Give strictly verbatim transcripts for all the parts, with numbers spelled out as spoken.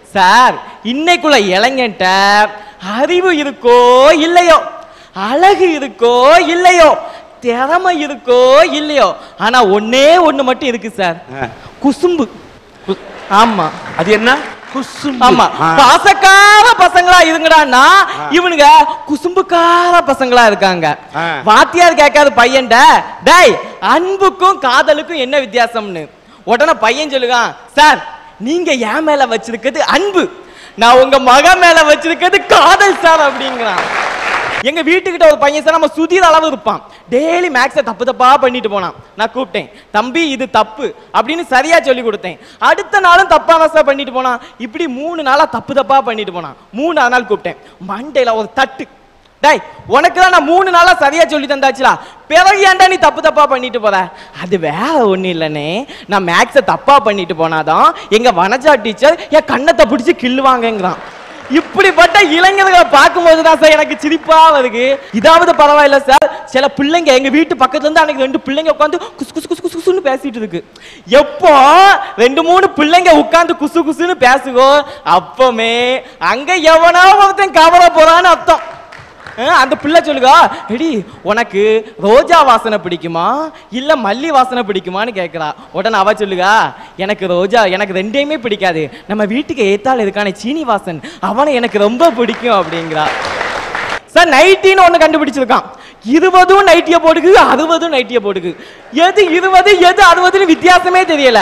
Sir இன்னைக்குள்ள இளைஞன்ட்ட அறிவு இருக்கோ இல்லையோ, அழகு இருக்கோ இல்லையோ, திறமை இருக்கோ இல்லையோ, ஆனா ஒன்னே ஒண்ணு மட்டும் இருக்கு சார், குசும்பு. ஆமா, அது என்ன? குசும்பு. ஆமா, பாசக்கார பசங்களா இருங்கடான்னா இவனுங்க குசும்புக்கார பசங்களா இருக்காங்க. வாத்தியார் கேட்காத பையன்ட, டேய் அன்புக்கும் காதலுக்கும் என்ன வித்தியாசம்னு உடனே பையன் சொல்லுவான், சார் நீங்க என் மேல வச்சிருக்கிறது அன்பு, நான் உங்க மக மேல வச்சிருக்கிறது காதல் சார் அப்படிங்கிறான். எங்க வீட்டுக்கிட்ட ஒரு பையன் சார், நம்ம சுதீர் அளவு இருப்பான், டெய்லி மேக்ஸை தப்பு தப்பா பண்ணிட்டு போனான். நான் கூப்பிட்டேன், தம்பி இது தப்பு அப்படின்னு சரியா சொல்லி கொடுத்தேன். அடுத்த நாளும் தப்பா சார் பண்ணிட்டு போனான். இப்படி மூணு நாளா தப்பு தப்பா பண்ணிட்டு போனான். மூணாவது நாள் கூப்பிட்டேன், மண்டையில ஒரு தட்டு, டேய் உனக்கு தான் நான் மூணு நாளா சரியா சொல்லி தந்தாச்சுலா, பிறகு ஏன்டா நீ தப்பு தப்பா பண்ணிட்டு போற? அது வேற ஒண்ணு இல்லனே, நான் மேக்ஸை தப்பா பண்ணிட்டு போனாதான் எங்க வனஜா டீச்சர் என் கண்ணத்தை பிடிச்சி கிள்ளுவாங்கிறான். இப்படிப்பட்ட இளைஞர்களை பார்க்கும்போது தான் சார் எனக்கு சிரிப்பா வருது. இதாவது பரவாயில்ல சார், சில பிள்ளைங்க எங்க வீட்டு பக்கத்துல இருந்து அன்னைக்கு ரெண்டு பிள்ளைங்க உட்காந்து குசு குசு குசு குசுன்னு பேசிட்டு இருக்கு. எப்போ ரெண்டு மூணு பிள்ளைங்க உட்காந்து குசு குசுன்னு பேசுகோ, அப்பமே அங்க எவனா ஒருத்தன் கவர போறான்னு அர்த்தம். அந்த பிள்ளை சொல்லுகா, எடி உனக்கு ரோஜா வாசனை பிடிக்குமா இல்ல மல்லி வாசனை பிடிக்குமான்னு கேட்கிறா. உடனே அவ சொல்லுகா, எனக்கு ரோஜா எனக்கு ரெண்டையுமே பிடிக்காது, நம்ம வீட்டுக்கு ஏத்தாள் இருக்கானே சீனிவாசன் அவனை எனக்கு ரொம்ப பிடிக்கும் அப்படிங்கிறா. சார் நைட்டின்னு ஒண்ணு கண்டுபிடிச்சிருக்கான், இருபதும் நைட்டிய போடுக்கு அறுபதும் நைட்டிய போடுக்கு, எது இருபது எது அறுபதுன்னு வித்தியாசமே தெரியல.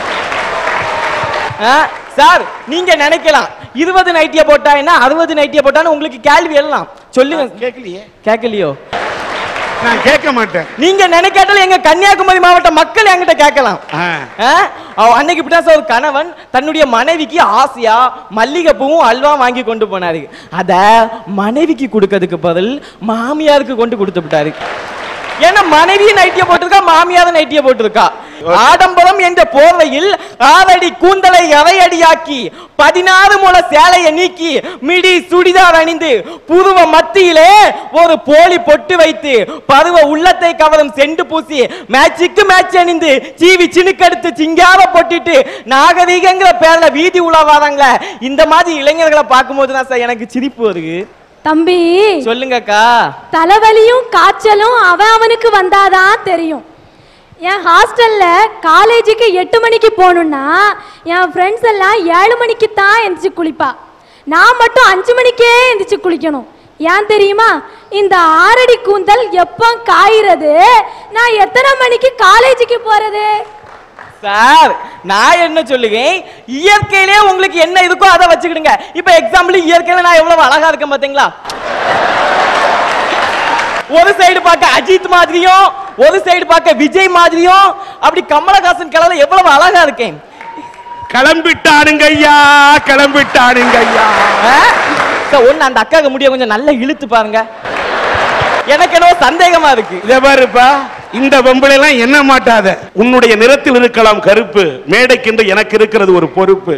சார் நீங்க நினைக்கலாம் இருபது நைட்டிய போட்டா என்ன அறுபது நைட்டிய போட்டான்னு உங்களுக்கு கேள்வி எல்லாம் சொல்லுங்க. கேட்கலையே கேட்கலையோ நான் கேட்க மாட்டேன். நீங்க நினைக்காட்டாலும் எங்க கன்னியாகுமரி மாவட்ட மக்கள் என்கிட்ட கேட்கலாம். அன்னைக்கு இப்படிதான் சார் ஒரு கணவன் தன்னுடைய மனைவிக்கு ஆசையா மல்லிகை பூவும் அல்வா வாங்கி கொண்டு போனாரு. அத மனைவிக்கு கொடுக்கறதுக்கு பதில் மாமியாருக்கு கொண்டு கொடுத்து விட்டாரு. ஏன்னா மனைவி நைட்டிய போட்டிருக்கா, மாமியார் நைட்டிய போட்டிருக்கா. ஆடம்பரம் என்ற போர்வையில் ஆறடி கூந்தலை அரையடியாக்கி பதினாறு முள சேலையை நீக்கி மிடி சுடிதார் அணிந்து புருவ மத்தியிலே ஒரு போலி பொட்டு வைத்து பருவ உள்ளத்தை கவரும் செண்டு பூசி மேட்சுக்கு மேட்ச் அணிந்து சீவி சினுக்கெடுத்து சிங்கார போட்டுட்டு நாகரீகங்கிற பேர்ல வீதி உலா வராங்களே, இந்த மாதிரி இளைஞர்களை பார்க்கும்போது தான் சார் எனக்கு சிரிப்பு வருது. தம்பி சொல்லுங்கக்கா. தலைவலியும் காய்ச்சலும் அவன் அவனுக்கு வந்தாதான் தெரியும். என் ஹாஸ்டல்ல காலேஜுக்கு எட்டு மணிக்கு போகணும்னா என் ஃப்ரெண்ட்ஸ் எல்லாம் ஏழு மணிக்கு தான் எந்திரிச்சு குளிப்பா, நான் மட்டும் அஞ்சு மணிக்கே எந்திரிச்சு குளிக்கணும். ஏன் தெரியுமா? இந்த ஆறடி கூந்தல் எப்போ காயிறது, நான் எத்தனை மணிக்கு காலேஜுக்கு போறது? சார் நான் என்ன சொல்லுவேன், இயற்கையிலே உங்களுக்கு என்ன இருக்கோ அதை வச்சுக்கிடுங்க. இப்ப எக்ஸாம்பிள் இயற்கையில நான் எவ்வளவு அழகா இருக்கேன் பாத்தீங்களா? ஒரு சைடு பார்க்க அஜித் மாதிரியும் ஒரு சைடு பார்க்க விஜய் மாதிரியும், அப்படி கமலஹாசன் கலர்ல எவ்வளவு அழகா இருக்கேன். கிளம்பிட்டானுங்க ஐயா, கிளம்பிட்டானுங்க ஐயா. ஒன்னு அந்த அக்காக்கு முடிய கொஞ்சம் நல்லா இழுத்து பாருங்க, எனக்கு என்னவோ சந்தேகமா இருக்கு. இத பாருப்பா, இந்த பொம்பளை எல்லாம் என்ன மாட்டாத, உன்னுடைய நிறத்தில் இருக்கலாம் கருப்பு, மேடைக்கென்று எனக்கு இருக்கிறது ஒரு பொறுப்பு.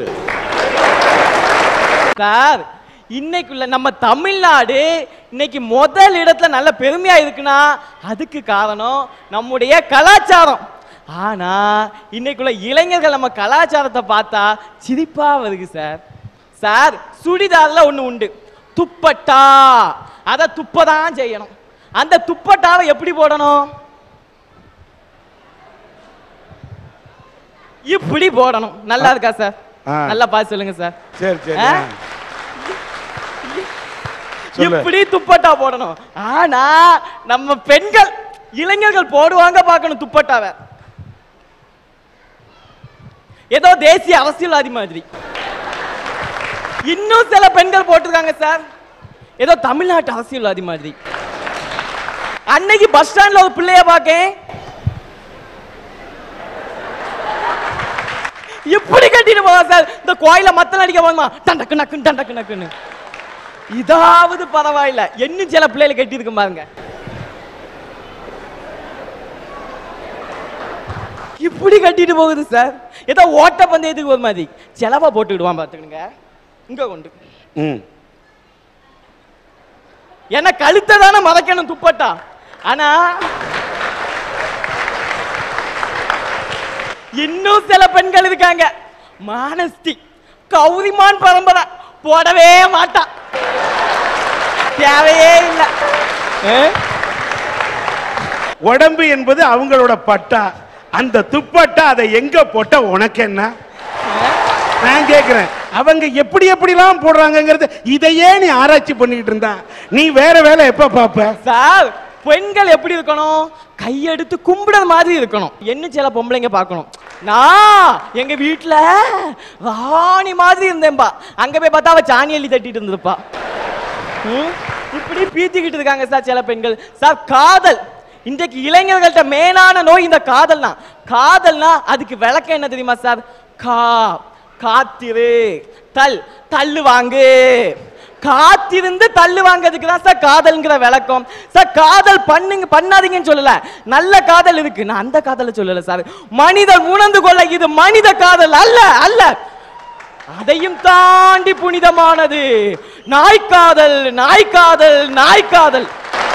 சார் இன்னைக்குள்ள நம்ம தமிழ்நாடு இன்னைக்கு முதல் இடத்துல நல்ல பெருமையா இருக்குன்னா அதுக்கு காரணம் நம்முடைய கலாச்சாரம். ஆனா இன்னைக்குள்ள இளைஞர்கள் நம்ம கலாச்சாரத்தை பார்த்தா சிரிப்பா வருது சார். சார் சுடிதார்ல ஒண்ணு உண்டு, துப்பட்டா. அத துப்பதான் செய்யணும். அந்த துப்பட்டாவை எப்படி போடணும்? இப்படி போடணும். நல்லா இருக்கா சார்? நல்லா பார்த்து சொல்லுங்க சார். சரி சரி, இப்படி துப்பட்டா போடணும். ஆனா நம்ம பெண்கள் இளைஞர்கள் போடுவாங்க பார்க்கணும் துப்பட்டாவை, ஏதோ தேசிய அரசியல்வாதி மாதிரி. இன்னும் சில பெண்கள் போட்டிருக்காங்க சார் ஏதோ தமிழ்நாட்டு அரசியல்வாதி மாதிரி. அன்னைக்கு பஸ் ஸ்டாண்ட்ல ஒரு பிள்ளைய பார்க்கேன், இப்படி கட்டிட்டு போவா சார். இந்த கோயில மத்தல அடிக்க போமா டண்டக்கு நக்கு டண்டக்கு நக்குன்னு. இதாவது பரவாயில்ல, இன்னும் சில பிள்ளைகளை கட்டி இருக்கு பாருங்க, இப்படி கட்டிட்டு போகுது சார். ஏதோ ஓட்ட பந்தயத்துக்கு ஒரு மாதிரி செலவா போட்டுக்கிடுவான் பாத்துக்கிடுங்க. இங்க கொண்டு என்ன கழுத்தை தானே மறைக்கணும் துப்பட்டா. ஆனா இன்னும் சில பெண்கள் இருக்காங்க, மானஸ்தி கௌரிமான் பரம்பரை போடவே மாட்டான், தேவையே இல்லை. உடம்பு என்பது அவங்களோட பட்டா, அந்த துப்பட்டா அதை எங்க போட்ட உனக்கு என்ன? நான் கேக்குறேன், அவங்க எப்படி எப்படிலாம் போடுறாங்கிறது இதையே நீ ஆராய்ச்சி பண்ணிட்டு இருந்தா நீ வேற வேலை எப்ப பாப்ப? சார், பெண்கள் எப்படி இருக்கணும்? கையெடுத்து கும்பிடுற மாதிரி இருக்கணும். என்ன சில பொம்பளைங்க பார்க்கணும், நான் எங்க வீட்டுல ராணி மாதிரி இருந்தேன்பா, அங்க போய் பார்த்தா அவ சாணி அள்ளி தட்டிட்டு இருந்திருப்பா. இப்படி பீத்திக்கிட்டு இருக்காங்க சார் சில பெண்கள். சார், காதல் இன்றைக்கு இளைஞர்கள்ட்ட மேலான நோய் இந்த காதல் தான். காதல்னா அதுக்கு விளக்கம் என்ன தெரியுமா சார்? கா காத்திரு, தல் தள்ளு வாங்கு. காத்திருந்து தள்ளு வாங்கிறதுக்கு தான் சார் காதல்ங்கிற விளக்கம். சார், காதல் பண்ணுங்க பண்ணாதீங்கன்னு சொல்லல, நல்ல காதல் இருக்கு, நான் அந்த காதலை சொல்லல சார். மனிதன் உணர்ந்து கொள்ள இது மனித காதல் அல்ல அல்ல, அதையும் தாண்டி புனிதமானது நாய்க்காதல். நாய்க்காதல் நாய்க்காதல்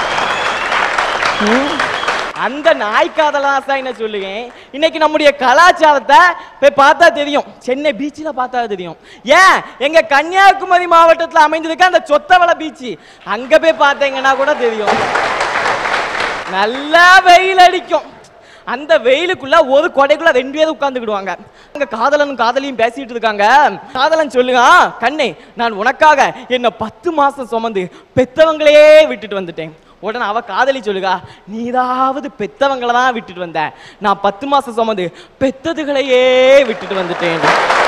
அந்த நாய்க்காதலா சார் என்ன சொல்லுங்க. இன்னைக்கு நம்முடைய கலாச்சாரத்தை போய் பார்த்தா தெரியும், சென்னை பீச்சில் பார்த்தா தெரியும். ஏன் எங்க கன்னியாகுமரி மாவட்டத்தில் அமைந்திருக்க அந்த சொத்தவளை பீச்சு, அங்க போய் பார்த்தீங்கன்னா கூட தெரியும். நல்லா வெயில் அடிக்கும், அந்த வெயிலுக்குள்ள ஒரு கொடைக்குள்ள ரெண்டு பேரும் உட்கார்ந்துக்கிடுவாங்க. அங்க காதலனும் காதலியும் பேசிட்டு இருக்காங்க. காதலன் சொல்லுங்க, கண்ணே நான் உனக்காக என்ன பத்து மாசம் சுமந்து பெத்தவங்களே விட்டுட்டு வந்துட்டேன். உடனே அவ காதலி சொல்லுகா, நீதாவது பெத்தவங்களை தான் விட்டுட்டு வந்த, நான் பத்து மாசம் சுமந்து பெத்ததுகளையே விட்டுட்டு வந்துட்டேன்.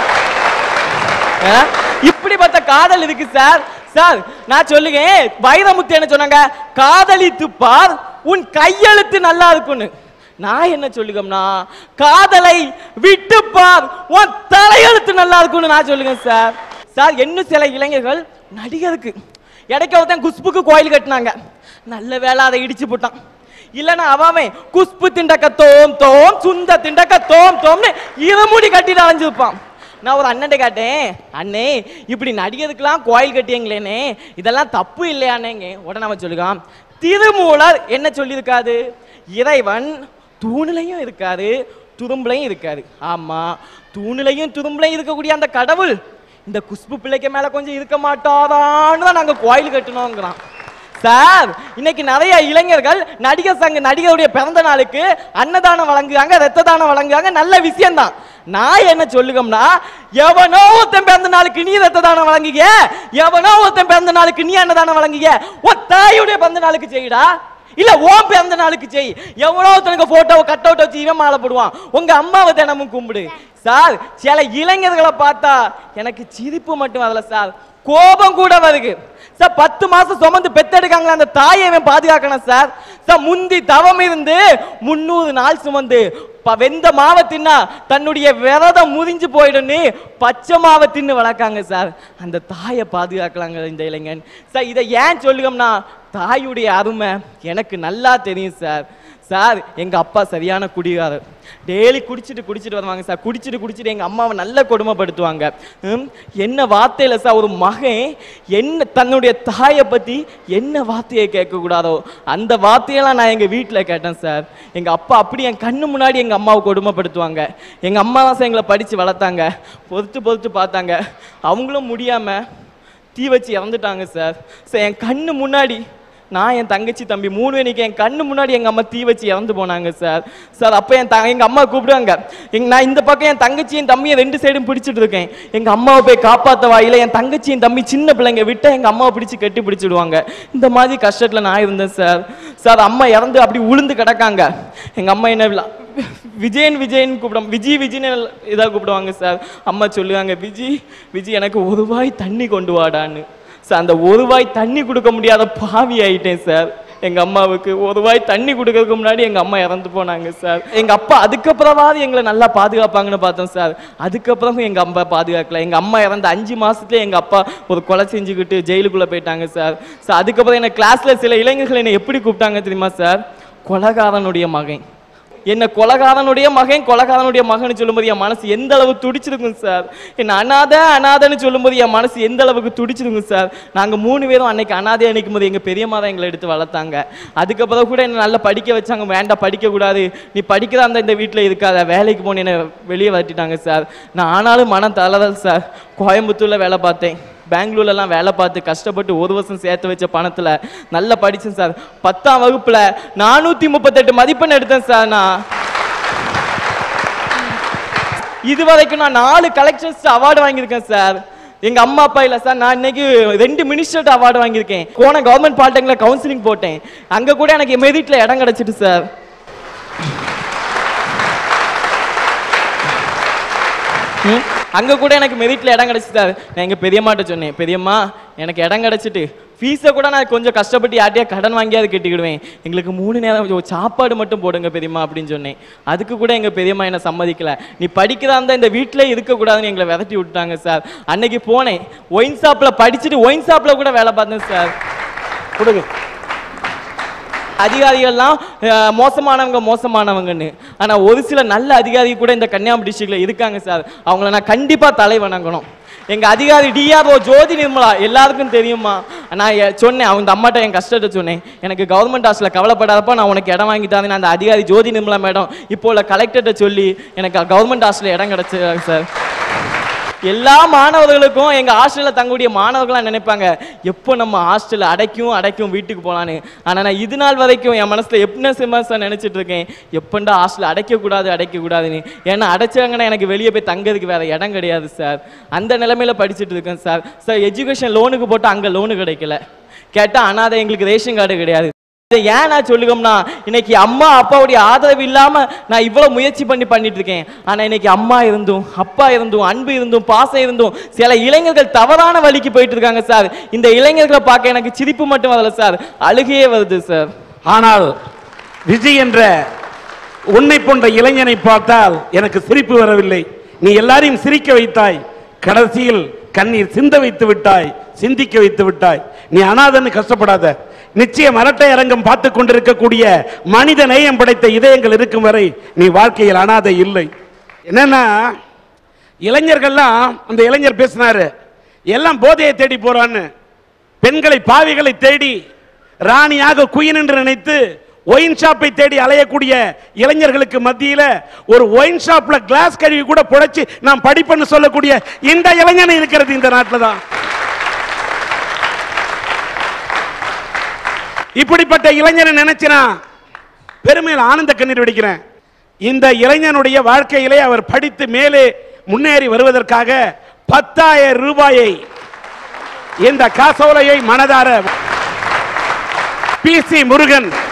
இப்படிப்பட்ட காதல் இருக்கு சார். சார், நான் சொல்லுங்க, வைரமுத்து என்ன சொன்னாங்க, காதலித்து பார் உன் கையெழுத்து நல்லா இருக்குன்னு. நான் என்ன சொல்லுகம்னா, காதலை விட்டு பார் உன் தலையெழுத்து நல்லா இருக்குன்னு நான் சொல்லுங்க சார். சார், இன்னும் சில இளைஞர்கள் நடிகருக்கு இடைக்க ஒருத்தன் குஷ்புக்கு கோயில் கட்டினாங்க, நல்ல வேலை அதை இடிச்சு போட்டான். இல்லைன்னா அவன் குஷ்பு திண்டக்க தோம் தோம் சுந்த திண்டக்க தோம் தோம்னு இருமுடி கட்டிட்டு அலைஞ்சிருப்பான். நான் ஒரு அண்ணன் கேட்டேன், அண்ணே இப்படி நடிகருக்கெல்லாம் கோயில் கட்டியங்களேனே, இதெல்லாம் தப்பு இல்லையானேங்க. உடனே அவன் சொல்லுகான், திருமூலர் என்ன சொல்லியிருக்காது, இறைவன் தூணிலையும் இருக்காரு துரும்புலையும் இருக்காரு. ஆமா, தூணிலையும் துரும்புலையும் இருக்கக்கூடிய அந்த கடவுள் இந்த குஷ்பு பிள்ளைக்கு மேல கொஞ்சம் இருக்க மாட்டாதான்னு தான் நாங்க கோயில் கட்டணுங்கிறான். சார், இன்னைக்கு நிறைய இளைஞர்கள் நடிகர் சங்க நடிகருடைய பிறந்த நாளுக்கு அன்னதானம் வழங்குறாங்க, ரத்த தானம் வழங்குறாங்க, நல்ல விஷயம் தான். நான் என்ன சொல்லுகம்னா, எவனோ ஒருத்தன் பிறந்த நாளுக்கு நீ ரத்த தானம் வழங்குக, எவனோ ஒருத்தன் பிறந்த நாளுக்கு நீ அன்னதானம் வழங்குக, உன் தாயுடைய பிறந்த நாளுக்கு செய்யடா, இல்ல ஓம் பிறந்த நாளுக்கு செய். எவ்வளோ தனக்கு போட்டோவை கட் அவுட் வச்சு இவன் மாலை போடுவான், உங்க அம்மாவை தினமும் கும்பிடு. சார், சில இளைஞர்களை பார்த்தா எனக்கு சிரிப்பு மட்டும் வரல சார், கோபம் கூட வருது சார். பத்து மாசம் சுமந்து பெத்தெடுக்காங்களா அந்த தாயை இவன் பாதுகாக்கணும் சார். சார், முந்தி தவம் இருந்து முன்னூறு நாள் சுமந்து வெந்த மாவை தின்னா தன்னுடைய விரதம் முறிஞ்சு போயிடுன்னு பச்சை மாவை தின்னு வளர்க்காங்க சார். அந்த தாயை பாதுகாக்கலாங்க இந்த இளைஞன் சார். இதை ஏன் சொல்லுகம்னா, தாயுடைய அருமை எனக்கு நல்லா தெரியும் சார். சார், எங்க அப்பா சரியான குடிகாரர், டெய்லி குடிச்சிட்டு குடிச்சிட்டு வருவாங்க சார். குடிச்சிட்டு குடிச்சிட்டு எங்க அம்மாவை நல்ல கொடுமைப்படுத்துவாங்க. என்ன வார்த்தையில சார் ஒரு மகன் என்ன தன்னுடைய தாயை பத்தி என்ன வார்த்தையை கேட்க கூடாதோ அந்த வார்த்தையெல்லாம் நான் எங்க வீட்டில் கேட்டேன் சார். எங்க அப்பா அப்படி என் கண்ணு முன்னாடி எங்க அம்மாவை கொடுமைப்படுத்துவாங்க. எங்க அம்மா தான் சார் எங்களை படிச்சு வளர்த்தாங்க, பொறுத்து பொறுத்து பார்த்தாங்க. அவங்களும் முடியாம தீ வச்சு இறந்துட்டாங்க சார். சார், என் கண்ணு முன்னாடி நான் என் தங்கச்சி தம்பி மூணு மணிக்கு என் கண்ணு முன்னாடி எங்கள் அம்மா தீ வச்சு இறந்து போனாங்க சார். சார், அப்போ என் த எங்கள் அம்மா கூப்பிடுவாங்க, எங் நான் இந்த பக்கம் என் தங்கச்சியும் தம்பியை ரெண்டு சைடும் பிடிச்சிட்டு இருக்கேன். எங்கள் அம்மாவை போய் காப்பாற்ற வாயில என் தங்கச்சியும் தம்பி சின்ன பிள்ளைங்க விட்டு எங்கள் அம்மாவை பிடிச்சி கட்டி பிடிச்சிடுவாங்க. இந்த மாதிரி கஷ்டத்தில் நான் இருந்தேன் சார். சார், அம்மா இறந்து அப்படி உளுந்து கிடக்காங்க. எங்கள் அம்மா என்ன விஜயன் விஜயன் கூப்பிடுவாங்க, விஜய் விஜய்னு இதாக கூப்பிடுவாங்க சார். அம்மா சொல்லுவாங்க, விஜி விஜி எனக்கு ஒரு வாய் தண்ணி கொண்டு வாடான்னு. சார், அந்த ஒரு வாய் தண்ணி கொடுக்க முடியாத பாவி ஆயிட்டேன் சார். எங்க அம்மாவுக்கு ஒரு வாய் தண்ணி கொடுக்கறதுக்கு முன்னாடி எங்க அம்மா இறந்து போனாங்க சார். எங்க அப்பா அதுக்கப்புறமாவது எங்களை நல்லா பாதுகாப்பாங்கன்னு பார்த்தோம் சார். அதுக்கப்புறமும் எங்க அம்மா பாதுகாக்கல. எங்க அம்மா இறந்த அஞ்சு மாசத்துல எங்க அப்பா ஒரு கொலை செஞ்சுக்கிட்டு ஜெயிலுக்குள்ள போயிட்டாங்க சார். சார், அதுக்கப்புறம் என்ன கிளாஸ்ல சில இளைஞர்கள் என்னை எப்படி கூப்பிட்டாங்க தெரியுமா சார்? கொலைகாரனுடைய மகன். என்ன கொலகாரனுடைய மகன் கொலகாரனுடைய மகன் சொல்லும்போது என் மனசு எந்த அளவு துடிச்சிருக்கும் சார். என்ன அனாதை அனாதைன்னு சொல்லும்போது என் மனசு எந்த அளவுக்கு துடிச்சிருக்கும் சார். நாங்கள் மூணு பேரும் அன்னைக்கு அனாதையா நிற்கும் போது எங்கள் பெரியம்மா தான் எங்களை எடுத்து வளர்த்தாங்க. அதுக்கப்புறம் கூட என்ன நல்லா படிக்க வச்சாங்க. வேண்டாம் படிக்கக்கூடாது, நீ படிக்கிறதா இருந்தால் இந்த வீட்டில் இருக்காத, வேலைக்கு போன என்னை வெளியே வரட்டிட்டாங்க சார். நான் ஆனாலும் மனம் தளரல் சார். கோயம்புத்தூரில் வேலை பார்த்தேன், பெங்களூர்லாம் வேலை பார்த்து கஷ்டப்பட்டு ஒரு வருஷம் சேர்த்து வச்ச பணத்தில் நல்லா படித்தேன் சார். பத்தாம் வகுப்பில் நானூற்றி முப்பத்தெட்டு மதிப்பெண் எடுத்தேன் சார். நான் இது வரைக்கும் நான் நாலு கலெக்ஷன்ஸ் அவார்டு வாங்கியிருக்கேன் சார். எங்க அம்மா அப்பா இல்ல சார், நான் இன்னைக்கு ரெண்டு மினிஸ்டர் அவார்டு வாங்கியிருக்கேன். கோன கவர்மெண்ட் பாலிடெக்னிக்ல கவுன்சிலிங் போட்டேன், அங்க கூட எனக்கு மெரிட்ல இடம் கிடைச்சிட்டு சார். அங்க கூட எனக்கு மெரிட்ல இடம் கிடைச்சிட்டு சார். நான் எங்க பெரியம்மாட்ட சொன்னேன், பெரியம்மா எனக்கு இடம் கிடைச்சிட்டு ஃபீஸை கூட நான் கொஞ்சம் கஷ்டப்பட்டு யார்ட்டையா கடன் வாங்கியாவது கட்டிக்கிடுவேன், எங்களுக்கு மூணு நேரம் சாப்பாடு மட்டும் போடுங்க பெரியம்மா அப்படின்னு சொன்னேன். அதுக்கு கூட எங்கள் பெரியம்மா என்னை சம்மதிக்கல. நீ படிக்கிறதா இருந்தால் இந்த வீட்டிலே இருக்கக்கூடாதுன்னு எங்களை விரட்டி விட்டுட்டாங்க சார். அன்னைக்கு போனேன், ஒயின் ஷாப்பில் படிச்சுட்டு ஒயின் ஷாப்பில் கூட வேலை பார்த்தேன் சார். கொடுங்க. அதிகாரிகள்லாம் மோசமானவங்க மோசமானவங்கன்னு, ஆனால் ஒரு சில நல்ல அதிகாரி கூட இந்த கன்னியாகுமரி டிஸ்ட்ரிக்டில் இருக்காங்க சார். அவங்கள நான் கண்டிப்பாக தலை வணங்கணும். எங்கள் அதிகாரி டிஆர்ஓ ஜோதி நிர்மலா எல்லாருக்கும் தெரியுமா. நான் சொன்னேன், அவங்க அம்மாட்ட என் கஷ்டத்தை சொன்னேன், எனக்கு கவர்மெண்ட் ஹாஸ்டலில் கவலைப்படாதப்போ நான் உனக்கு இடம் வாங்கிட்டாங்க. அந்த அதிகாரி ஜோதி நிர்மலா மேடம் இப்போ உள்ள கலெக்டர்கிட்ட சொல்லி எனக்கு கவர்மெண்ட் ஹாஸ்டலில் இடம் கிடச்சிருக்காங்க சார். எல்லா மாணவர்களுக்கும் எங்கள் ஹாஸ்டலில் தங்கக்கூடிய மாணவர்களாக நினைப்பாங்க எப்போ நம்ம ஹாஸ்டலில் அடைக்கும் அடைக்கும் வீட்டுக்கு போகலான்னு. ஆனால் நான் இது நாள் வரைக்கும் என் மனசில் எப்படின்னா சார் நினச்சிட்டு இருக்கேன், எப்பண்டா ஹாஸ்டலில் அடைக்கக்கூடாது அடைக்கக்கூடாதுன்னு. ஏன்னா அடைச்சாங்கன்னா எனக்கு வெளியே போய் தங்கிறதுக்கு வேறு இடம் கிடையாது சார். அந்த நிலைமையில் படிச்சுட்டு இருக்கேன் சார். சார் எஜுகேஷன் லோனுக்கு போட்டால் அங்கே லோனு கிடைக்கல, கேட்டால் அனாதை எங்களுக்கு ரேஷன் கார்டு கிடையாது. ஏன் நான் சொல்லுகம்னா, இன்னைக்கு அம்மா அப்பாவுடைய ஆதரவு இல்லாம நான் இவ்வளவு முயற்சி பண்ணி பண்ணிட்டு இருக்கேன். ஆனா இன்னைக்கு அம்மா இருந்தும் அப்பா இருந்தும் அன்பு இருந்தும் பாசம் இருந்தும் சில இளைஞர்கள் தவறான வழிக்கு போயிட்டு இருக்காங்க சார். இந்த இளைஞர்களை பார்க்க எனக்கு சிரிப்பு மட்டும் வரல சார், அழுகையே வருது சார். ஆனால் விஜய் என்ற உன்னை போன்ற இளைஞனை பார்த்தால் எனக்கு சிரிப்பு வரவில்லை. நீ எல்லாரையும் சிரிக்க வைத்தாய், கடைசியில் கண்ணீர் சிந்த வைத்து விட்டாய், சிந்திக்க வைத்து விட்டாய். நீ அனாதன்னு கஷ்டப்படாத. நிச்சயம் அரட்டை அரங்கம் பார்த்து கொண்டிருக்கக்கூடிய மனித நேயம் படைத்த இதயங்கள் இருக்கும் வரை நீ வாழ்க்கையில் அனாதை இல்லை. என்னன்னா இளைஞர்கள்லாம், அந்த இளைஞர் பேசினாரு, எல்லாம் போதையை தேடி போறான்னு, பெண்களை பாவிகளை தேடி ராணியாக குயின் என்று நினைத்து ஒயின் ஷாப்பை தேடி அலையக்கூடிய இளைஞர்களுக்கு மத்தியில ஒரு ஒயின் ஷாப்ல கிளாஸ் கழுவி கூட புடைச்சு நாம் படிப்பன்னு சொல்லக்கூடிய இந்த இளைஞன் இருக்கிறது இந்த நாட்டில் தான். இப்படிப்பட்ட இளைஞனை நினைச்சினா பெருமையில் ஆனந்த கண்ணீர் வெடிக்கிறேன். இந்த இளைஞனுடைய வாழ்க்கையிலே அவர் படித்து மேலே முன்னேறி வருவதற்காக பத்தாயிரம் ரூபாயை இந்த காசோலையை மனதார பி சி முருகன்